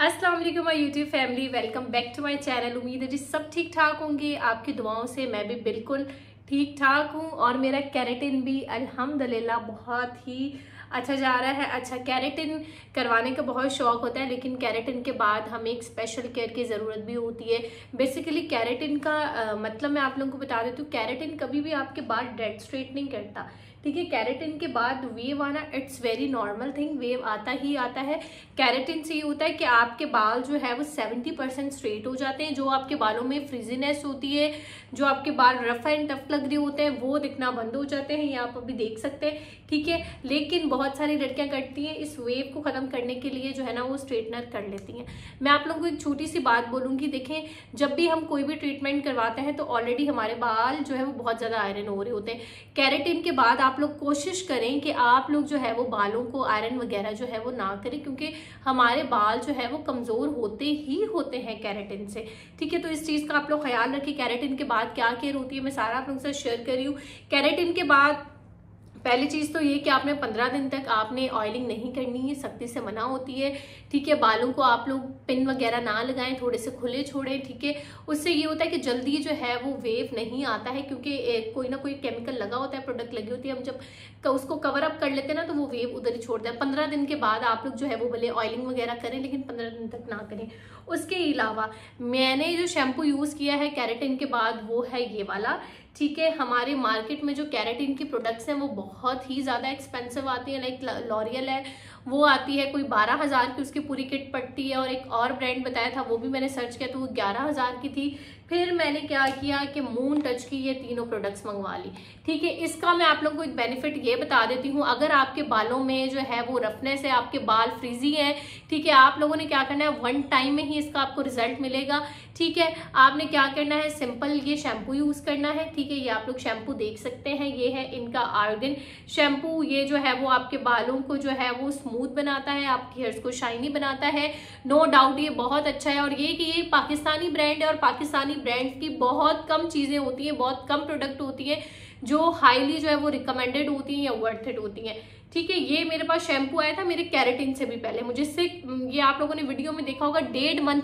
अस्सलाम वालेकुम my YouTube family, welcome back to my channel. उम्मीद है जी सब ठीक ठाक होंगे। आपकी दुआओं से मैं भी बिल्कुल ठीक ठाक हूँ और मेरा केराटिन भी अल्हम्दुलिल्लाह बहुत ही अच्छा जा रहा है। अच्छा, केराटिन करवाने का बहुत शौक होता है, लेकिन केराटिन के बाद हमें एक स्पेशल केयर की ज़रूरत भी होती है। बेसिकली केराटिन का मतलब मैं आप लोगों को बता देती हूँ, केराटिन कभी भी आपके बाल डेड स्ट्रेट नहीं करता। ठीक है, केराटिन के बाद वेव आना it's very normal thing, wave आता ही आता है। केराटिन से ये होता है कि आपके बाल जो है वो 70% स्ट्रेट हो जाते हैं। जो आपके बालों में फ्रिजीनेस होती है, जो आपके बाल रफ एंड टफ लग रहे होते हैं, वो दिखना बंद हो जाते हैं। ये आप अभी देख सकते हैं। ठीक है, लेकिन बहुत सारी लड़कियां करती हैं, इस वेव को खत्म करने के लिए जो है ना वो स्ट्रेटनर कर लेती हैं। मैं आप लोगों को एक छोटी सी बात बोलूंगी, देखें, जब भी हम कोई भी ट्रीटमेंट करवाते हैं तो ऑलरेडी हमारे बाल जो है वो बहुत ज्यादा आयरन हो रहे होते हैं। केराटिन के बाद आप लोग कोशिश करें कि आप लोग जो है वो बालों को आयरन वगैरह जो है वो ना करें, क्योंकि हमारे बाल जो है वो कमजोर होते ही होते हैं केराटिन से। ठीक है, तो इस चीज का आप लोग ख्याल रखें। केराटिन के बाद क्या केयर होती है मैं सारा आप लोगों से शेयर कर रही हूँ। केराटिन के बाद पहली चीज तो ये कि आपने 15 दिन तक आपने ऑयलिंग नहीं करनी है, सख्ती से मना होती है। ठीक है, बालों को आप लोग पिन वगैरह ना लगाएं, थोड़े से खुले छोड़ें। ठीक है, उससे ये होता है कि जल्दी जो है वो वेव नहीं आता है, क्योंकि कोई ना कोई केमिकल लगा होता है, प्रोडक्ट लगी होती है। हम जब उसको कवर अप कर लेते हैं ना तो वो वेव उधर ही छोड़ता है। 15 दिन के बाद आप लोग जो है वो भले ऑयलिंग वगैरह करें, लेकिन 15 दिन तक ना करें। उसके अलावा मैंने जो शैम्पू यूज किया है केराटिन के बाद वो है ये वाला। ठीक है, हमारे मार्केट में जो केराटिन की प्रोडक्ट्स हैं वो बहुत ही ज़्यादा एक्सपेंसिव आती हैं। लाइक लॉरियल है, वो आती है कोई 12,000 की, उसकी पूरी किट पड़ती है। और एक और ब्रांड बताया था, वो भी मैंने सर्च किया तो वो 11,000 की थी। फिर मैंने क्या किया कि मून टच की ये तीनों प्रोडक्ट्स मंगवा ली। ठीक है, इसका मैं आप लोगों को एक बेनिफिट ये बता देती हूँ। अगर आपके बालों में जो है वो रफनेस है, आपके बाल फ्रीजी हैं, ठीक है, आप लोगों ने क्या करना है, वन टाइम में ही इसका आपको रिजल्ट मिलेगा। ठीक है, आपने क्या करना है, सिंपल ये शैम्पू यूज करना है। ठीक है, ये आप लोग शैम्पू देख सकते हैं, ये है इनका आर्गन शैम्पू। ये जो है वो आपके बालों को जो है वो स्मूथ बनाता है, आपके हेयर्स को शाइनी बनाता है। नो डाउट ये बहुत अच्छा है। और ये कि ये पाकिस्तानी ब्रांड है, और पाकिस्तानी ब्रांड की बहुत कम चीजें होती हैं, बहुत कम प्रोडक्ट होती हैं जो हाईली जो है वो रिकमेंडेड होती हैं या वर्थ इट होती हैं। ठीक है, ये मेरे पास शैम्पू आया था मेरे केराटिन से भी पहले। मुझे इससे ये आप लोगों ने वीडियो में देखा होगा, 1.5 मंथ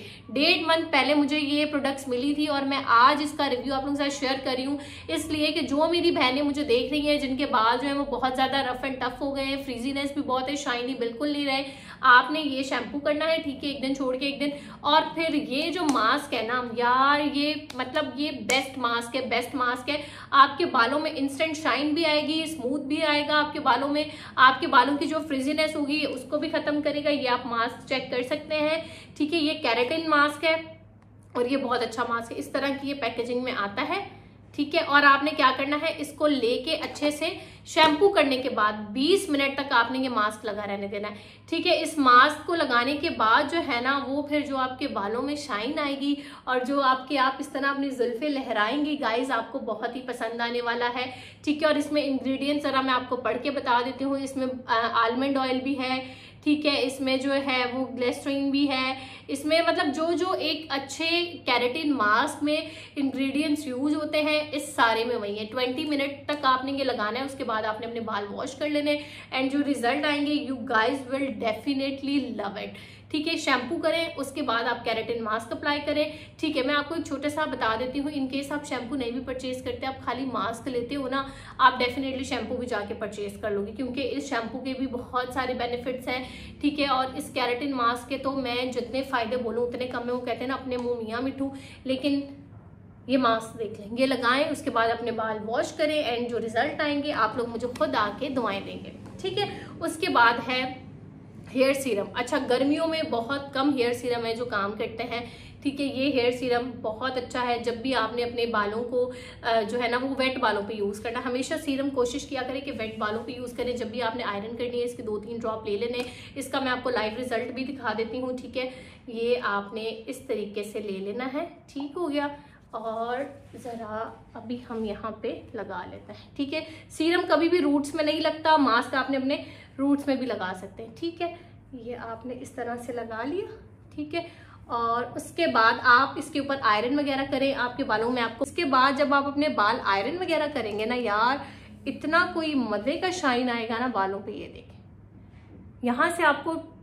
पहले मुझे ये प्रोडक्ट्स मिली थी। और मैं आज इसका रिव्यू आप लोगों के साथ शेयर कर रही हूँ, इसलिए कि जो मेरी बहनें मुझे देख रही हैं, जिनके बाल जो है वो बहुत ज्यादा रफ एंड टफ हो गए हैं, फ्रीजीनेस भी बहुत है, शाइनी बिल्कुल नहीं रहे, आपने ये शैम्पू करना है। ठीक है, एक दिन छोड़ के एक दिन। और फिर ये जो मास्क है ना यार, ये मतलब ये बेस्ट मास्क है। आपके बालों में इंस्टेंट शाइन भी आएगी, स्मूथ भी आएगा आपके बालों में। आपके बालों की जो फ्रिजीनेस होगी उसको भी खत्म करेगा। ये आप मास्क चेक कर सकते हैं। ठीक है, ये केराटिन मास्क है और ये बहुत अच्छा मास्क है। इस तरह की ये पैकेजिंग में आता है। ठीक है, और आपने क्या करना है, इसको लेके अच्छे से शैम्पू करने के बाद 20 मिनट तक आपने ये मास्क लगा रहने देना है। ठीक है, इस मास्क को लगाने के बाद जो है ना वो फिर जो आपके बालों में शाइन आएगी और जो आप इस तरह अपनी जुल्फे लहराएंगी, गाइज आपको बहुत ही पसंद आने वाला है। ठीक है, और इसमें इंग्रेडिएंट्स जरा मैं आपको पढ़ के बता देती हूँ। इसमें आलमंड ऑयल भी है। ठीक है, इसमें जो है वो ग्लिसरीन भी है। इसमें मतलब जो एक अच्छे केराटिन मास्क में इंग्रेडिएंट्स यूज होते हैं, इस सारे में वही है। 20 मिनट तक आपने ये लगाना है, उसके बाद आपने अपने बाल वॉश कर लेने एंड जो रिजल्ट आएंगे you guys will definitely love it. ठीक है, शैम्पू करें, उसके बाद आप केराटिन मास्क अप्लाई करें। ठीक है, मैं आपको एक छोटा सा बता देती हूँ, इनकेस आप शैम्पू नहीं भी परचेज करते, आप खाली मास्क लेते हो ना, आप डेफिनेटली शैम्पू भी जाके परचेज कर लोगे, क्योंकि इस शैम्पू के भी बहुत सारे बेनिफिट्स हैं। ठीक है, और इस केराटिन मास्क के तो मैं जितने फायदे बोलूँ उतने कम है। वो कहते हैं ना अपने मुंह मियाँ मिठू, लेकिन ये मास्क देख लें, ये लगाएं, उसके बाद अपने बाल वॉश करें एंड जो रिजल्ट आएंगे आप लोग मुझे खुद आके दुआएं देंगे। ठीक है, उसके बाद है हेयर सीरम। अच्छा, गर्मियों में बहुत कम हेयर सीरम है जो काम करते हैं। ठीक है, ये हेयर सीरम बहुत अच्छा है। जब भी आपने अपने बालों को जो है ना वो वेट बालों पे यूज करना, हमेशा सीरम कोशिश किया करें कि वेट बालों पे यूज करें। जब भी आपने आयरन करनी है, इसके 2-3 ड्रॉप ले लेने। इसका मैं आपको लाइव रिजल्ट भी दिखा देती हूँ। ठीक है, ये आपने इस तरीके से ले लेना है। ठीक हो गया, और ज़रा अभी हम यहाँ पे लगा लेते हैं। ठीक है, सीरम कभी भी रूट्स में नहीं लगता, मास्क आपने अपने रूट्स में भी लगा सकते हैं। ठीक है, ये आपने इस तरह से लगा लिया। ठीक है, और उसके बाद आप इसके ऊपर आयरन वगैरह करें आपके बालों में। आपको इसके बाद जब आप अपने बाल आयरन वगैरह करेंगे ना यार, इतना कोई मजे का शाइन आएगा ना बालों पे। ये देखें, यहाँ से आपको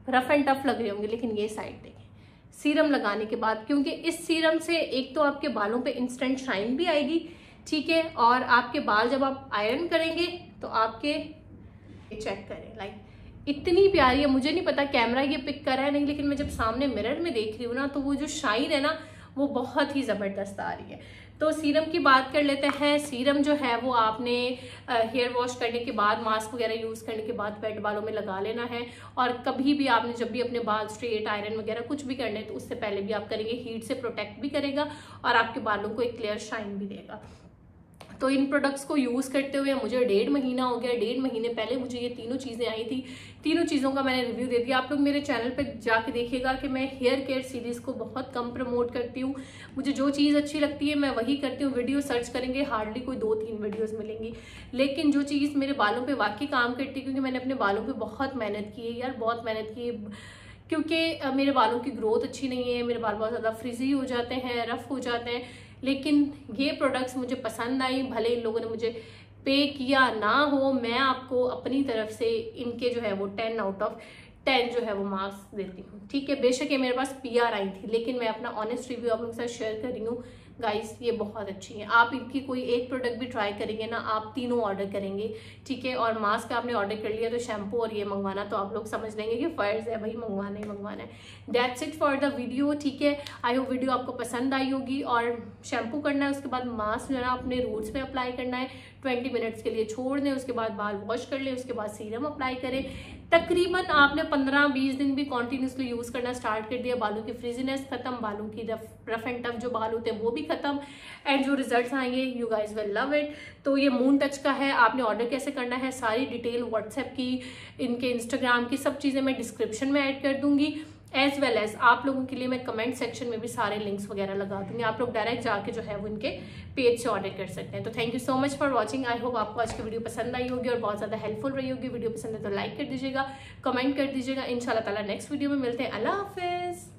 रफ एंड टफ लग रहे होंगे, लेकिन ये साइड देखें सीरम लगाने के बाद, क्योंकि इस सीरम से एक तो आपके बालों पे इंस्टेंट शाइन भी आएगी, ठीक है, और आपके बाल जब आप आयरन करेंगे तो आपके चेक करें लाइक इतनी प्यारी है। मुझे नहीं पता कैमरा ये पिक कर रहा है नहीं, लेकिन मैं जब सामने मिरर में देख रही हूँ ना तो वो जो शाइन है ना वो बहुत ही ज़बरदस्त आ रही है। तो सीरम की बात कर लेते हैं। सीरम जो है वो आपने हेयर वॉश करने के बाद, मास्क वगैरह यूज़ करने के बाद वेट बालों में लगा लेना है। और कभी भी आपने जब भी अपने बाल स्ट्रेट, आयरन वगैरह कुछ भी करने तो उससे पहले भी आप करेंगे, हीट से प्रोटेक्ट भी करेगा और आपके बालों को एक क्लियर शाइन भी देगा। तो इन प्रोडक्ट्स को यूज़ करते हुए मुझे 1.5 महीना हो गया। 1.5 महीने पहले मुझे ये तीनों चीज़ें आई थी, तीनों चीज़ों का मैंने रिव्यू दे दिया। आप लोग मेरे चैनल पे जाके देखिएगा कि मैं हेयर केयर सीरीज़ को बहुत कम प्रमोट करती हूँ। मुझे जो चीज़ अच्छी लगती है मैं वही करती हूँ। वीडियो सर्च करेंगे हार्डली कोई 2-3 वीडियोज़ मिलेंगी, लेकिन जो चीज़ मेरे बालों पर वाकई काम करती है, क्योंकि मैंने अपने बालों पर बहुत मेहनत की है यार, बहुत मेहनत की है, क्योंकि मेरे बालों की ग्रोथ अच्छी नहीं है, मेरे बाल बहुत ज़्यादा फ्रिजी हो जाते हैं, रफ हो जाते हैं। लेकिन ये प्रोडक्ट्स मुझे पसंद आई, भले इन लोगों ने मुझे पे किया ना हो, मैं आपको अपनी तरफ से इनके जो है वो 10 आउट ऑफ 10 जो है वो मार्क्स देती हूँ, ठीक है। बेशक ये मेरे पास PR आई थी, लेकिन मैं अपना ऑनेस्ट रिव्यू आप लोगों के साथ शेयर कर रही हूँ। गाइस ये बहुत अच्छी है। आप इनकी कोई एक प्रोडक्ट भी ट्राई करेंगे ना, आप तीनों ऑर्डर करेंगे, ठीक है। और मास्क आपने ऑर्डर कर लिया तो शैम्पू और ये मंगवाना तो आप लोग समझ लेंगे कि फर्ज है भाई, मंगवाना ही मंगवाना है। That's it for the video, ठीक है। आई होप वीडियो आपको पसंद आई होगी। और शैम्पू करना है, उसके बाद मास्क जो है ना अपने रूट्स पे अप्लाई करना है, 20 मिनट्स के लिए छोड़ दें, उसके बाद बाल वॉश कर लें, उसके बाद सीरम अप्लाई करें। तकरीबन आपने 15-20 दिन भी कॉन्टिन्यूसली यूज़ करना स्टार्ट कर दिया, बालों की फ्रिजीनेस खत्म, बालों की रफ एंड टफ जो बाल होते हैं वो भी खत्म, एंड जो रिजल्ट्स आएंगे you guys will love it. तो ये मून टच का है। आपने ऑर्डर कैसे करना है, सारी डिटेल व्हाट्सएप की, इनके इंस्टाग्राम की, सब चीज़ें मैं डिस्क्रिप्शन में ऐड कर दूंगी, एज वेल एज आप लोगों के लिए मैं कमेंट सेक्शन में भी सारे लिंक्स वगैरह लगा दूंगी। आप लोग डायरेक्ट जाके जो है वो इनके पेज से ऑर्डर कर सकते हैं। तो thank you so much for watching. I hope आपको आज की वीडियो पसंद आई होगी और बहुत ज़्यादा हेल्पफुल रही होगी। वीडियो पसंद है तो लाइक कर दीजिएगा, कमेंट कर दीजिएगा। इंशाल्लाह ताला नेक्स्ट वीडियो में मिलते हैं। अल्लाह हाफिज़।